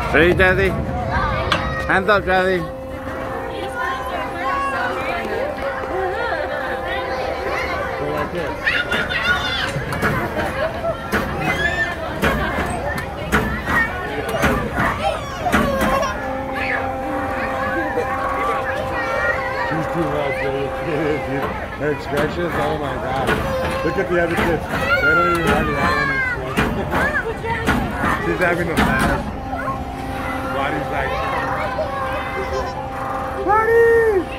Ready, Daddy? Hands up, Daddy. Go like this. She's too much, dude. Her expressions, oh my god. Look at the other kids. They don't even have that one. She's having a blast. Body's like, party!